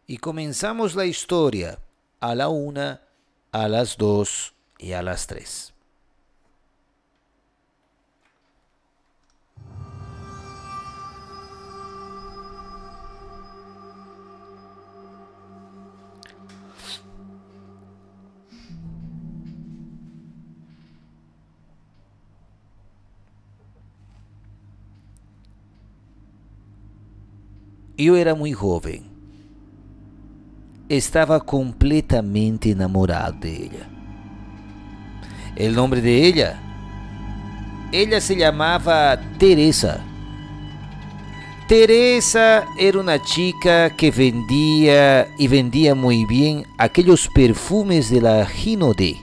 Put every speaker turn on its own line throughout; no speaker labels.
Y comenzamos la historia a la 1, a las 2 y a las 3. Yo era muy joven. Estaba completamente enamorado de ella. El nombre de ella se llamaba Teresa. Teresa era una chica que vendía y vendía muy bien aquellos perfumes de la Ginodé.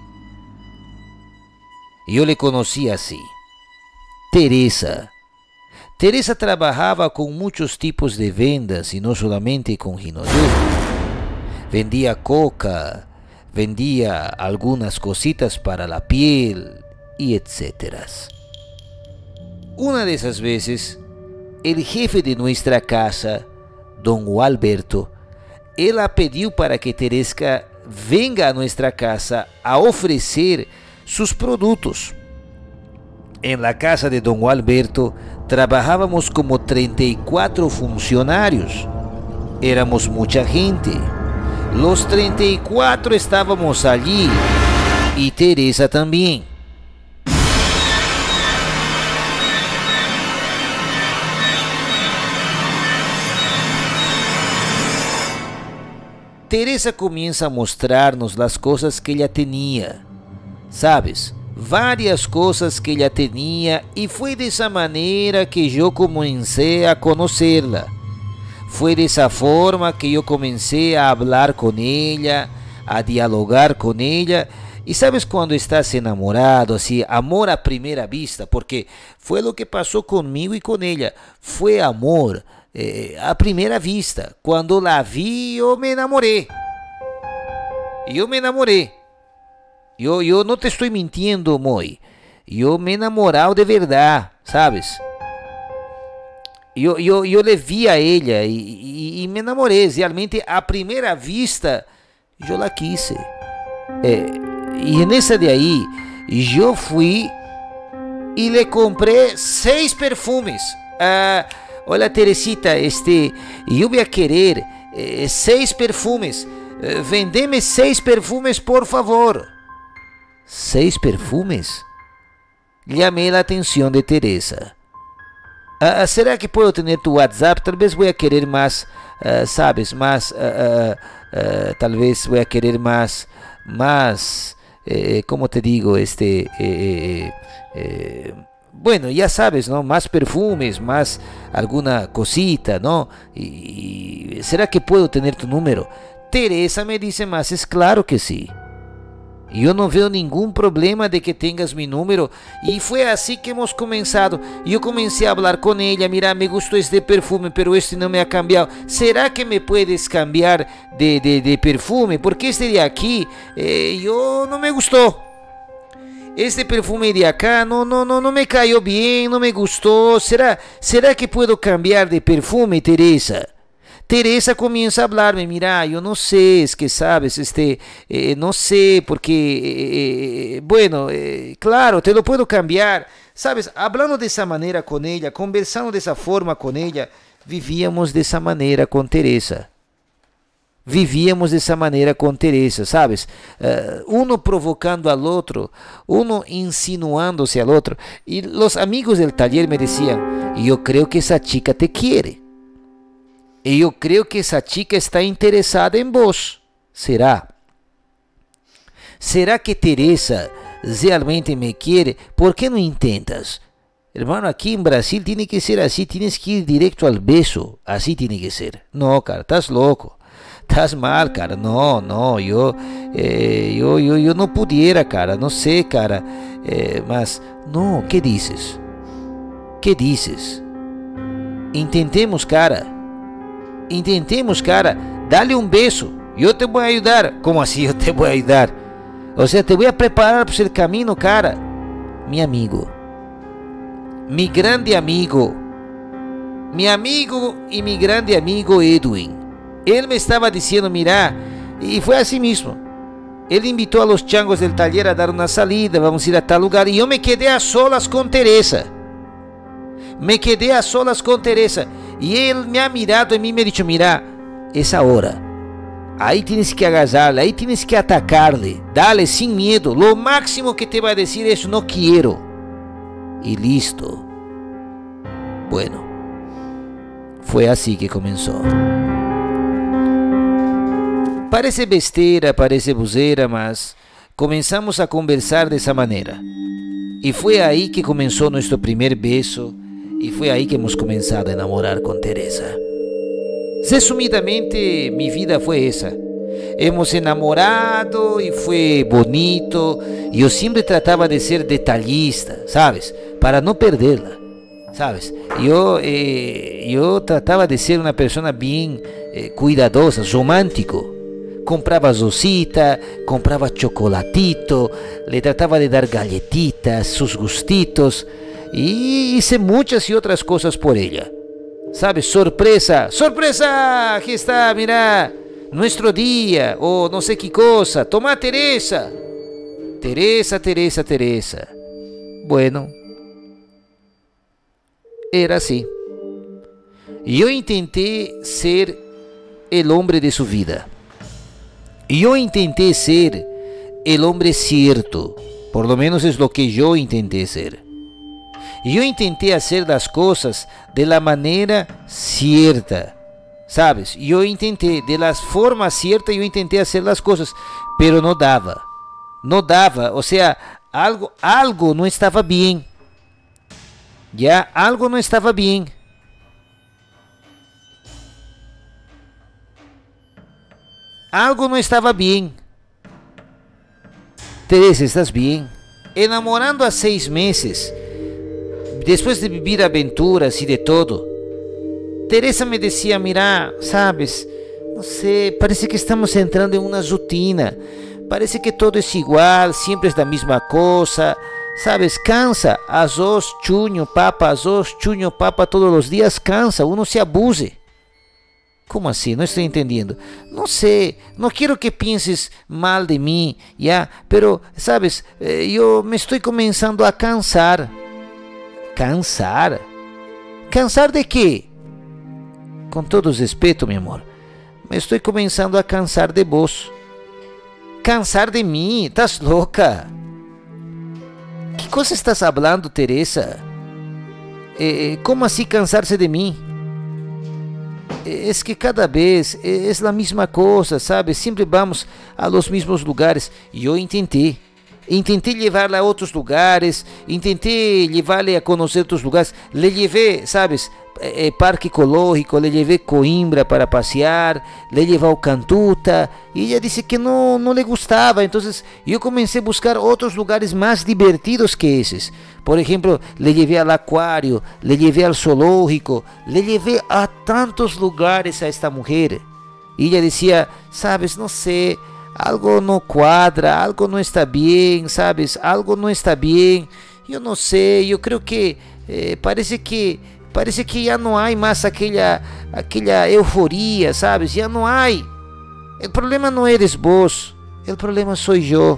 Yo le conocí así. Teresa. Teresa trabajaba con muchos tipos de vendas y no solamente con Ginodé. Vendía coca, vendía algunas cositas para la piel y etcétera. Una de esas veces, el jefe de nuestra casa, don Alberto, él la pidió para que Teresa venga a nuestra casa a ofrecer sus productos. En la casa de don Alberto trabajábamos como 34 funcionarios. Éramos mucha gente. Los 34 estábamos allí y Teresa también. Teresa comienza a mostrarnos las cosas que ella tenía, ¿sabes? Varias cosas que ella tenía y fue de esa manera que yo comencé a conocerla. Fue de esa forma que yo comencé a hablar con ella, a dialogar con ella. Y sabes cuando estás enamorado, así, amor a primera vista, porque fue lo que pasó conmigo y con ella. Fue amor a primera vista. Cuando la vi, yo me enamoré. Yo me enamoré. Yo no te estoy mintiendo, Moy. Yo me he enamorado de verdad, ¿sabes? Eu le vi a ella e me enamorei. Realmente, a primeira vista, eu la quise. E nessa de aí, eu fui e le comprei 6 perfumes. Olha, Teresita, eu ia querer 6 perfumes. Vendeme 6 perfumes, por favor. 6 perfumes? Llamé a atenção de Teresa. ¿Será que puedo tener tu WhatsApp? Tal vez voy a querer más, ¿sabes? Más, tal vez voy a querer más, ¿cómo te digo? Bueno, ya sabes, ¿no? Más perfumes, más alguna cosita, ¿no? Y ¿será que puedo tener tu número? Teresa me dice más, es claro que sí. Yo no veo ningún problema de que tengas mi número. Y fue así que hemos comenzado. Yo comencé a hablar con ella. Mira, me gustó este perfume, pero este no me ha cambiado. ¿Será que me puedes cambiar de perfume? Porque este de aquí, yo no me gustó. Este perfume de acá no me cayó bien, no me gustó. ¿Será que puedo cambiar de perfume, Teresa? Teresa comienza a hablarme, mira, yo no sé, es que sabes, no sé, porque, bueno, claro, te lo puedo cambiar, sabes, hablando de esa manera con ella, conversando de esa forma con ella, vivíamos de esa manera con Teresa. Vivíamos de esa manera con Teresa, ¿sabes? Uno provocando al otro, uno insinuándose al otro. Y los amigos del taller me decían, yo creo que esa chica te quiere. E eu creio que essa chica está interessada em vos. Será? Será que Teresa realmente me quer? ¿Por que não intentas? Hermano, aqui em Brasil tem que ser assim. Tienes que ir directo al beso. Assim tem que ser. Não, cara, estás louco. Estás mal, cara. Não, eu não pudiera, cara. Não sei, cara. Mas, não, que dices? Que dices? Intentemos, cara. Intentemos, cara, dale un beso, yo te voy a ayudar. ¿Cómo así yo te voy a ayudar? O sea, te voy a preparar para el camino, cara. Mi amigo, mi grande amigo, mi amigo y mi grande amigo Edwin, Él me estaba diciendo, mira, y fue así mismo. Él invitó a los changos del taller a dar una salida, vamos a ir a tal lugar, y yo me quedé a solas con Teresa. Me quedé a solas con Teresa, y él me ha mirado y me ha dicho, mira, es ahora. Ahí tienes que agarrarle, ahí tienes que atacarle, dale sin miedo. Lo máximo que te va a decir es no quiero. Y listo. Bueno, fue así que comenzó. Parece besteira, parece buzeira, mas comenzamos a conversar de esa manera. Y fue ahí que comenzó nuestro primer beso, y fue ahí que hemos comenzado a enamorar con Teresa. Resumidamente, mi vida fue esa. Hemos enamorado y fue bonito. Yo siempre trataba de ser detallista, ¿sabes? Para no perderla, ¿sabes? Yo trataba de ser una persona bien cuidadosa, romántico. Compraba rosita, compraba chocolatito, le trataba de dar galletitas, sus gustitos, y hice muchas y otras cosas por ella. ¿Sabes? Sorpresa, sorpresa, aquí está, mira, nuestro día, o no sé qué cosa, toma Teresa. Teresa, Teresa, Teresa. Bueno, era así. Yo intenté ser el hombre de su vida. Yo intenté ser el hombre cierto, por lo menos es lo que yo intenté ser. Yo intenté hacer las cosas de la manera cierta, ¿sabes? Yo intenté, de la forma cierta, yo intenté hacer las cosas, pero no daba. No daba, o sea, algo no estaba bien. Ya, algo no estaba bien. Algo no estaba bien. Teresa, ¿estás bien? Enamorando a 6 meses, después de vivir aventuras y de todo. Teresa me decía, mira, sabes, no sé, parece que estamos entrando en una rutina. Parece que todo es igual, siempre es la misma cosa. Sabes, cansa. Arroz, chuño, papa, arroz, chuño, papa todos los días cansa, uno se abuse. ¿Cómo así? No estoy entendiendo. No sé, no quiero que pienses mal de mí, ya, pero, sabes, yo me estoy comenzando a cansar. ¿Cansar? ¿Cansar de qué? Con todo respeto, mi amor, me estoy comenzando a cansar de vos. ¿Cansar de mí? ¿Estás loca? ¿Qué cosa estás hablando, Teresa? ¿Cómo así cansarse de mí? Es que cada vez es la misma cosa, ¿sabes? Siempre vamos a los mismos lugares. Yo intenté llevarla a otros lugares, intenté llevarle a conocer otros lugares. Le llevé, ¿sabes? Parque Ecológico, le llevé Coimbra para pasear, le llevé a Cantuta, y ella dice que no le gustaba. Entonces yo comencé a buscar otros lugares más divertidos que esos. Por ejemplo, le llevé al acuario, le llevé al zoológico, le llevé a tantos lugares a esta mujer. Y ella decía, sabes, no sé, algo no cuadra, algo no está bien, sabes, algo no está bien. Yo no sé, yo creo que parece que ya no hay más aquella euforia, ¿sabes? Ya no hay. El problema no eres vos, el problema soy yo.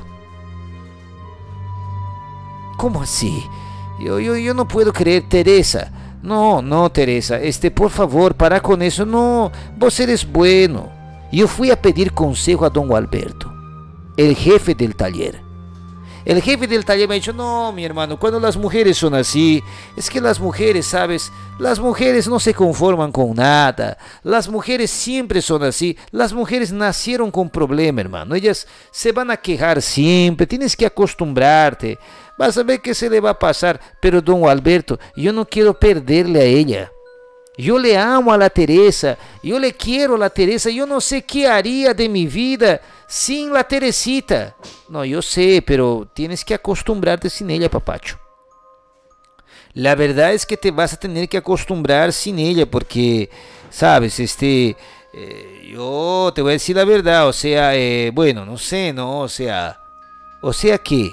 ¿Cómo así? Yo no puedo creer, Teresa. No, Teresa, por favor, para con eso. No, vos eres bueno. Yo fui a pedir consejo a don Alberto, el jefe del taller. El jefe del taller me ha dicho, no, mi hermano, cuando las mujeres son así, es que las mujeres, ¿sabes? Las mujeres no se conforman con nada. Las mujeres siempre son así. Las mujeres nacieron con problema, hermano. Ellas se van a quejar siempre. Tienes que acostumbrarte. Vas a ver que se le va a pasar. Pero, don Alberto, yo no quiero perderle a ella. Yo le amo a la Teresa, yo le quiero a la Teresa, yo no sé qué haría de mi vida sin la Teresita. No, yo sé, pero tienes que acostumbrarte sin ella, papacho. La verdad es que te vas a tener que acostumbrar sin ella porque, sabes, yo te voy a decir la verdad, o sea, bueno, no sé, no, o sea que,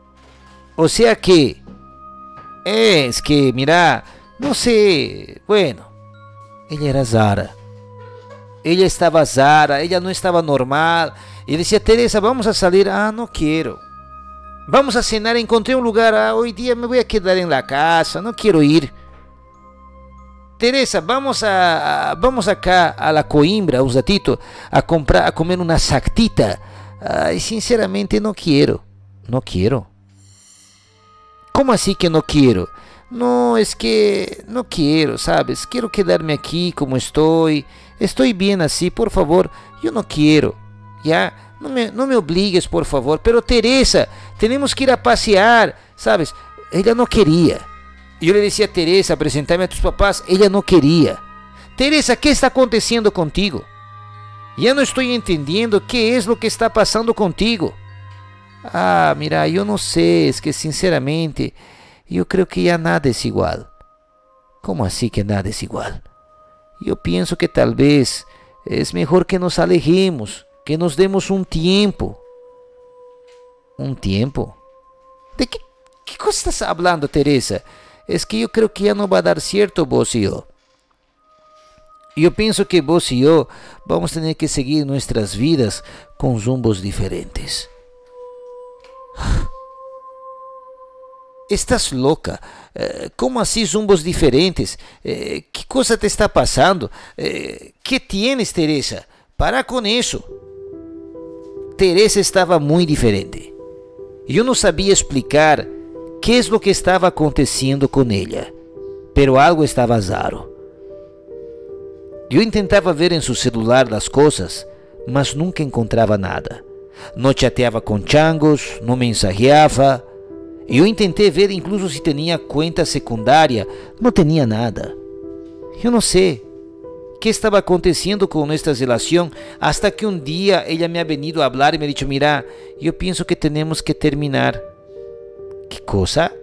es que, mira, no sé, bueno. Ella era Zara. ella estaba zara, ella no estaba normal. Y decía, Teresa, vamos a salir. Ah, no quiero. Vamos a cenar, encontré un lugar. Ah, hoy día me voy a quedar en la casa, no quiero ir. Teresa, vamos acá a la Coimbra un ratito a comer una sactita. Ay, sinceramente no quiero, no quiero. ¿Cómo así que no quiero? No, es que no quiero, ¿sabes? Quiero quedarme aquí como estoy. Estoy bien así, por favor. Yo no quiero. Ya, no me obligues, por favor. Pero Teresa, tenemos que ir a pasear, ¿sabes? Ella no quería. Yo le decía, Teresa, preséntame a tus papás. Ella no quería. Teresa, ¿qué está aconteciendo contigo? Ya no estoy entendiendo qué es lo que está pasando contigo. Ah, mira, yo no sé, es que sinceramente, yo creo que ya nada es igual. ¿Cómo así que nada es igual? Yo pienso que tal vez es mejor que nos alejemos, que nos demos un tiempo. ¿Un tiempo? ¿De qué cosa estás hablando, Teresa? Es que yo creo que ya no va a dar cierto vos y yo. Yo pienso que vos y yo vamos a tener que seguir nuestras vidas con rumbos diferentes. Estás loca. ¿Cómo así rumbos diferentes? ¿Qué cosa te está pasando? ¿Qué tienes, Teresa? Para con eso. Teresa estaba muy diferente. Yo no sabía explicar qué es lo que estaba aconteciendo con ella, pero algo estaba raro. Yo intentaba ver en su celular las cosas, mas nunca encontraba nada. No chateaba con changos, no mensajeaba. Yo intenté ver incluso si tenía cuenta secundaria, no tenía nada. Yo no sé qué estaba aconteciendo con nuestra relación, hasta que un día ella me ha venido a hablar y me ha dicho, mira, yo pienso que tenemos que terminar. ¿Qué cosa?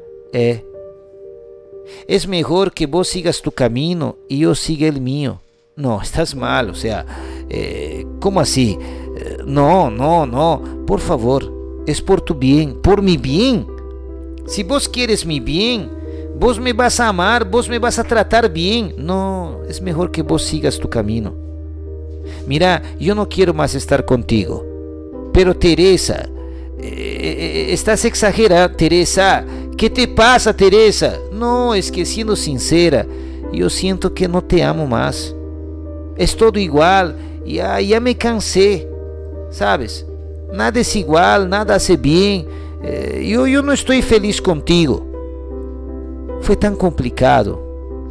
Es mejor que vos sigas tu camino y yo siga el mío. No, estás mal, o sea, ¿cómo así? No, por favor, es por tu bien, por mi bien. Si vos quieres mi bien, vos me vas a amar, vos me vas a tratar bien. No, es mejor que vos sigas tu camino. Mira, yo no quiero más estar contigo. Pero Teresa, estás exagerando, Teresa. ¿Qué te pasa, Teresa? No, es que siendo sincera, yo siento que no te amo más. Es todo igual, ya me cansé, ¿sabes? Nada es igual, nada hace bien. Yo no estoy feliz contigo. Fue tan complicado,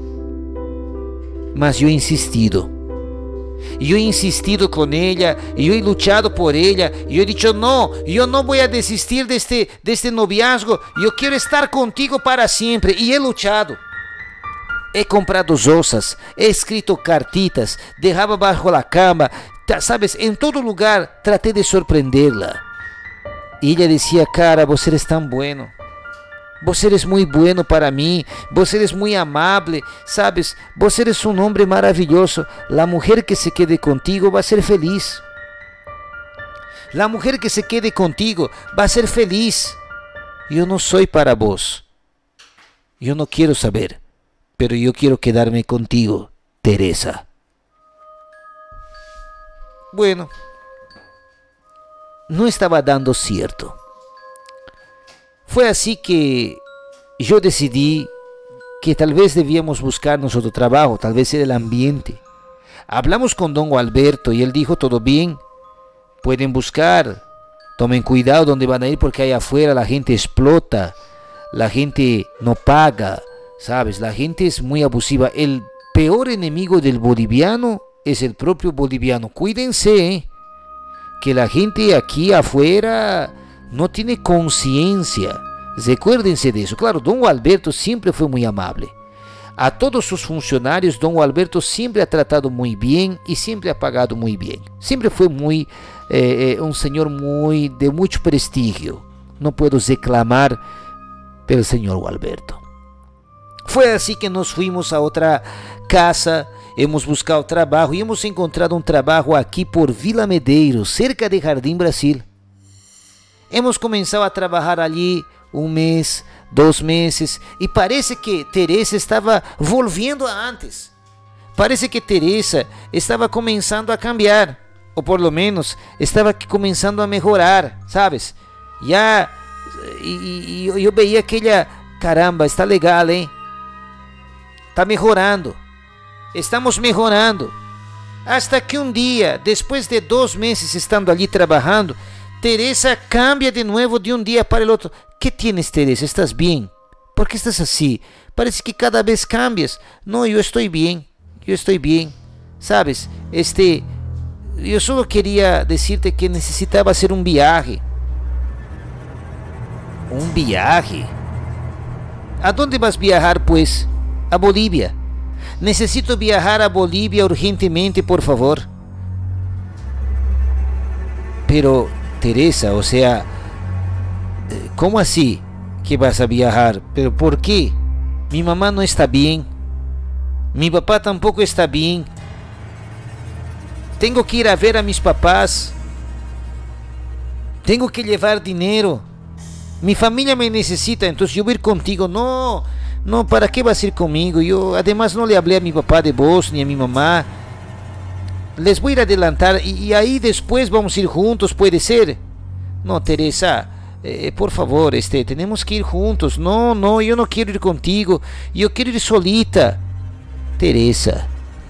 mas yo he insistido. Yo he insistido con ella, yo he luchado por ella, yo he dicho no, yo no voy a desistir de este noviazgo, yo quiero estar contigo para siempre, y he luchado. He comprado rosas, he escrito cartitas, dejaba bajo la cama, sabes, en todo lugar traté de sorprenderla. Y ella decía, cara, vos eres tan bueno. Vos eres muy bueno para mí, vos eres muy amable, sabes, vos eres un hombre maravilloso. La mujer que se quede contigo va a ser feliz. La mujer que se quede contigo va a ser feliz. Yo no soy para vos. Yo no quiero saber, pero yo quiero quedarme contigo, Teresa. Bueno, no estaba dando cierto. Fue así que yo decidí que tal vez debíamos buscarnos otro trabajo, tal vez era el ambiente. Hablamos con don Alberto y él dijo, todo bien, pueden buscar, tomen cuidado donde van a ir porque allá afuera la gente explota, la gente no paga, ¿sabes? La gente es muy abusiva. El peor enemigo del boliviano es el propio boliviano. Cuídense, que la gente aquí afuera no tiene conciencia. Recuérdense de eso. Claro, don Alberto siempre fue muy amable. A todos sus funcionarios, don Alberto siempre ha tratado muy bien y siempre ha pagado muy bien. Siempre fue un señor de mucho prestigio. No puedo reclamar del señor Alberto. Fue así que nos fuimos a otra casa, hemos buscado trabajo y hemos encontrado un trabajo aquí por Vila Medeiros, cerca de Jardim Brasil. Hemos comenzado a trabajar allí un mes, 2 meses y parece que Teresa estaba volviendo a antes. Parece que Teresa estava começando a cambiar, ou por lo menos estava começando a melhorar, sabes? Já e eu veia aquela, caramba, está legal, hein? Está melhorando, estamos melhorando. Hasta que um dia, depois de 2 meses estando ali trabalhando, Teresa cambia de novo de um dia para o outro. ¿Qué tienes, Teresa? ¿Estás bien? ¿Por qué estás así? Parece que cada vez cambias. No, yo estoy bien. Yo estoy bien. Sabes, yo solo quería decirte que necesitaba hacer un viaje. ¿Un viaje? ¿A dónde vas a viajar, pues? A Bolivia. Necesito viajar a Bolivia urgentemente, por favor. Pero, Teresa, o sea, ¿cómo así que vas a viajar? ¿Pero por qué? Mi mamá no está bien. Mi papá tampoco está bien. Tengo que ir a ver a mis papás. Tengo que llevar dinero. Mi familia me necesita, entonces yo voy a ir contigo. No, no, ¿para qué vas a ir conmigo? Yo además no le hablé a mi papá de vos ni a mi mamá. Les voy a ir a adelantar y ahí después vamos a ir juntos, puede ser. No, Teresa, por favor, tenemos que ir juntos. No, no, yo no quiero ir contigo. Yo quiero ir solita. Teresa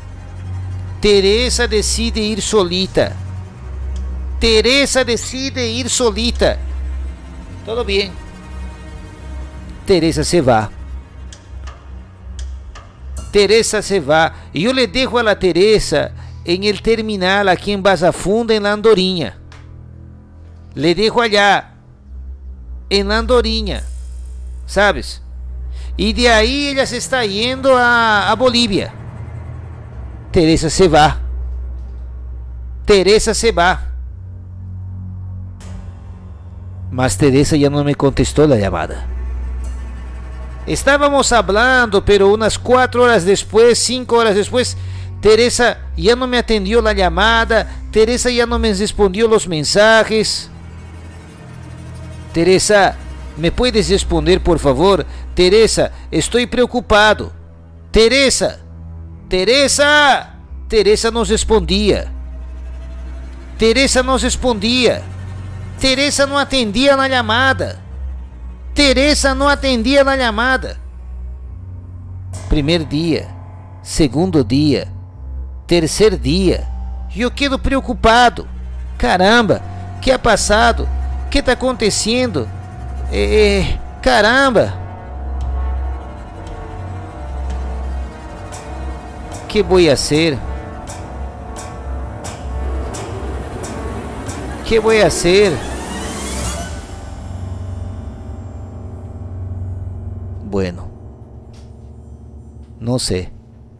decide ir solita. Teresa decide ir solita. Todo bien. Teresa se va. Teresa se va. Y yo le dejo a la Teresa en el terminal aquí en Barra Funda, en la Andorinha. Le dejo allá, en la Andorinha, ¿sabes? Y de ahí ella se está yendo a Bolivia. Teresa se va. Teresa se va. Mas Teresa ya no me contestó la llamada. Estábamos hablando, pero unas 4 horas después, 5 horas después, Teresa ya no me atendió la llamada. Teresa ya no me respondió los mensajes. Teresa, ¿me puedes responder, por favor? Teresa, estoy preocupado. Teresa, Teresa. Teresa no respondía. Teresa no respondía. Teresa no atendía la llamada. Teresa no atendía la llamada. Primer día, segundo día, tercer día. Eu quedo preocupado. Caramba, que ha passado? Que está acontecendo? Caramba. Que vou fazer? Que vou fazer? Bueno, no sé.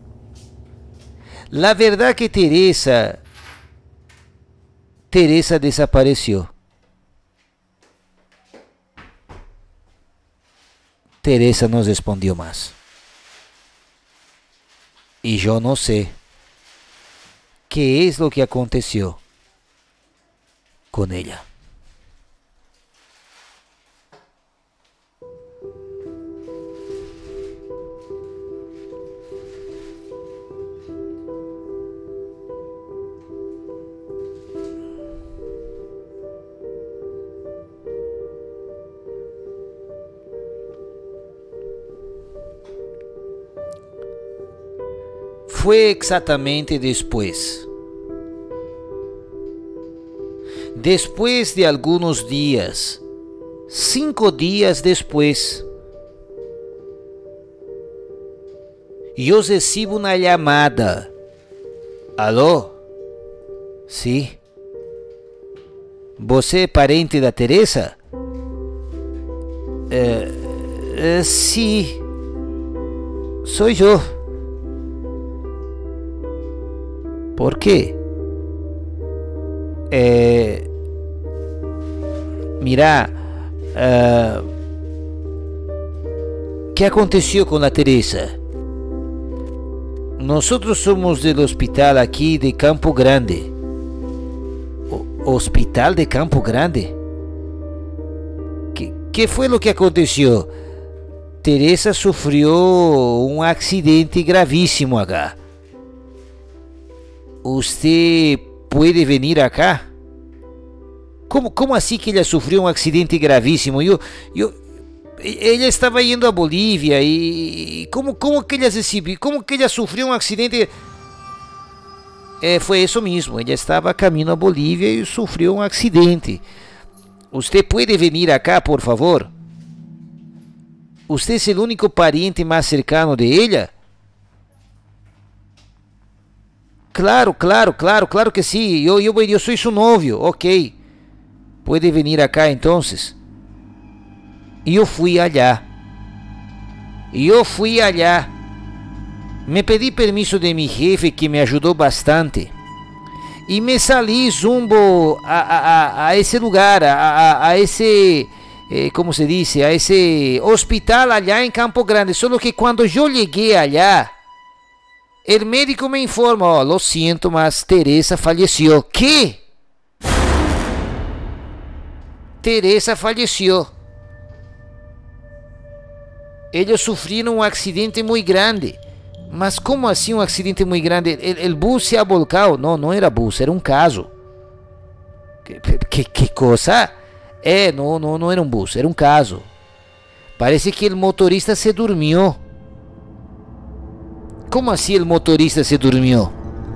La verdad que Teresa desapareció. Teresa no respondió más. Y yo no sé qué es lo que aconteció con ella. Fue exactamente después de algunos días, 5 días después, yo recibo una llamada. ¿Aló? Sí. ¿Você é parente da Teresa? Sí. Soy yo. ¿Por qué? Mira, ¿qué aconteció con la Teresa? Nosotros somos del hospital aquí de Campo Grande. ¿Hospital de Campo Grande? ¿Qué fue lo que aconteció? Teresa sufrió un accidente gravísimo acá. ¿Usted puede venir acá? ¿Cómo así que ella sufrió un accidente gravísimo? Ella estaba yendo a Bolivia y ¿cómo que ella cómo que ella sufrió un accidente? Fue eso mismo, ella estaba camino a Bolivia y sufrió un accidente. ¿Usted puede venir acá, por favor? ¿Usted es el único pariente más cercano de ella? Claro que sí. Yo soy su novio, ok. Puede venir acá entonces. Y yo fui allá. Me pedí permiso de mi jefe, que me ayudó bastante. Y me salí zumbo a ese lugar, a ese, ¿cómo se dice? A ese hospital allá en Campo Grande. Solo que cuando yo llegué allá, el médico me informa: oh, lo siento, mas Teresa falleció. ¿Qué? Teresa falleció. Ellos sufrieron un accidente muy grande. Mas como assim um acidente muito grande? El bus se ha volcado. No era bus, era um caso. Que coisa? No era um bus, era um caso. Parece que o motorista se durmiu. Como assim o motorista se durmiu?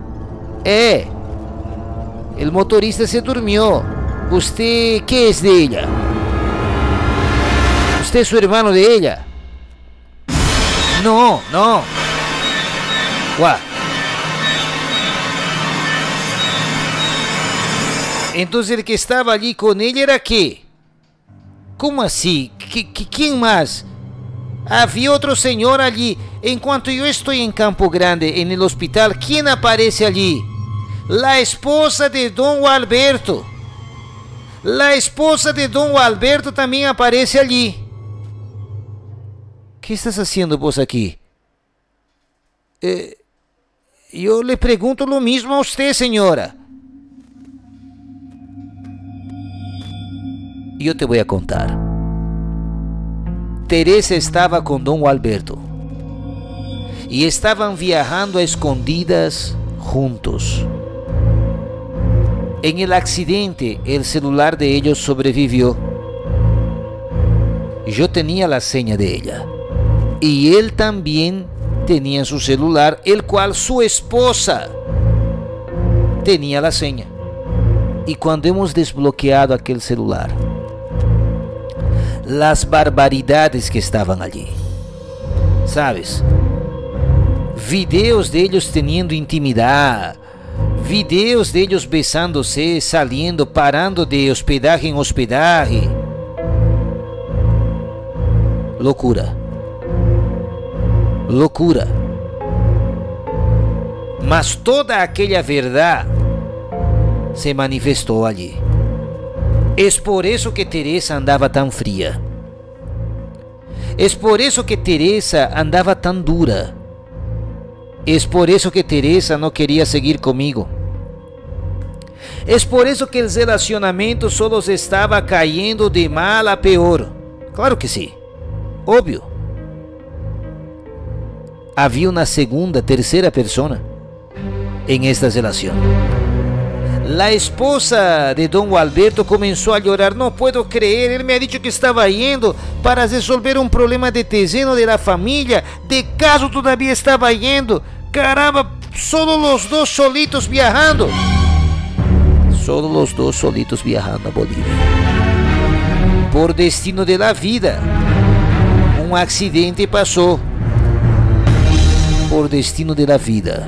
O motorista se durmiu. Você, que é de ella? Você é su hermano de ella? No. What? Entonces el que estaba allí con ella era qué? ¿Cómo así? ¿Quién más? Había otro señor allí. En cuanto yo estoy en Campo Grande, en el hospital, ¿quién aparece allí? La esposa de Don Alberto. La esposa de Don Alberto también aparece allí. ¿Qué estás haciendo vos aquí? Yo le pregunto lo mismo a usted, señora. Yo te voy a contar. Teresa estaba con Don Alberto y estaban viajando a escondidas juntos. En el accidente, el celular de ellos sobrevivió. Yo tenía la seña de ella y él también tenía su celular, el cual su esposa tenía la seña. Y cuando hemos desbloqueado aquel celular, las barbaridades que estaban allí, ¿sabes? Videos de ellos teniendo intimidad, videos de ellos besándose, saliendo, parando de hospedaje en hospedaje. Locura. Mas toda aquella verdad se manifestó allí. Es por eso que Teresa andaba tan fría. Es por eso que Teresa andaba tan dura. Es por eso que Teresa no quería seguir conmigo. Es por eso que el relacionamiento solo se estaba cayendo de mal a peor. Claro que sí, obvio. Había una segunda, tercera persona en esta relación. La esposa de Don Alberto comenzó a llorar. No puedo creer, él me ha dicho que estaba yendo para resolver un problema de terreno de la familia. De caso todavía estaba yendo. Caramba, solo los dos solitos viajando. Solo los dos solitos viajando a Bolivia. Por destino de la vida, un accidente pasó. Por destino de la vida.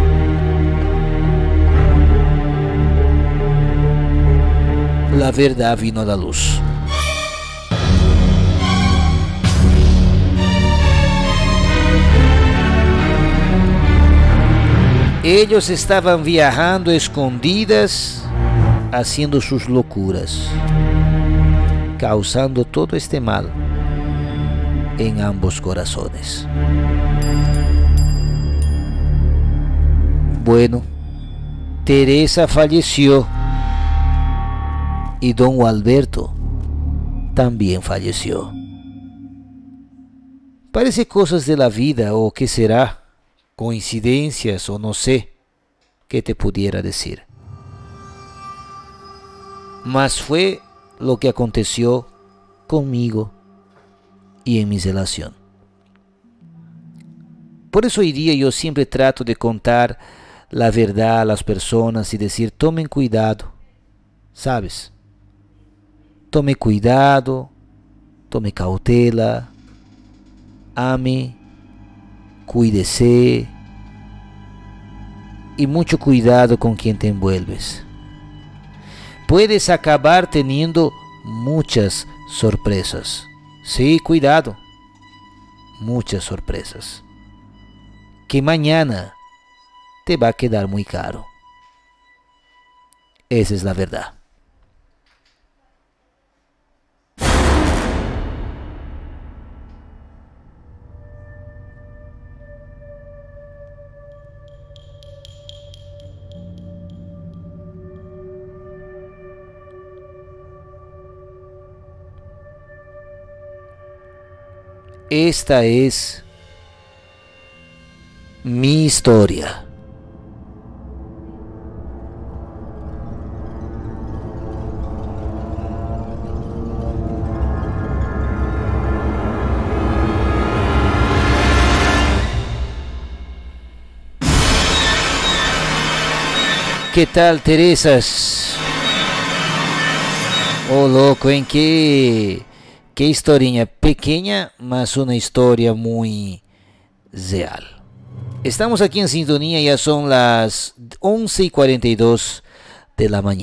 La verdad vino a la luz. Ellos estaban viajando escondidas, haciendo sus locuras, causando todo este mal en ambos corazones. Bueno, Teresa falleció y Don Alberto también falleció. Parece cosas de la vida, o qué será, coincidencias o no sé. que te pudiera decir. Mas fue lo que aconteció conmigo y en mi relación. Por eso hoy día yo siempre trato de contar la verdad a las personas y decir, tomen cuidado, ¿sabes? Tome cuidado, tome cautela, ame, cuídese y mucho cuidado con quien te envuelves. Puedes acabar teniendo muchas sorpresas. Sí, cuidado, muchas sorpresas, que mañana te va a quedar muy caro. Esa es la verdad. Esta es mi historia. ¿Qué tal, Teresas? Oh, loco, ¿en qué historinha pequeña, mas una historia muy real? Estamos aquí en sintonía, ya son las 11:42 de la mañana.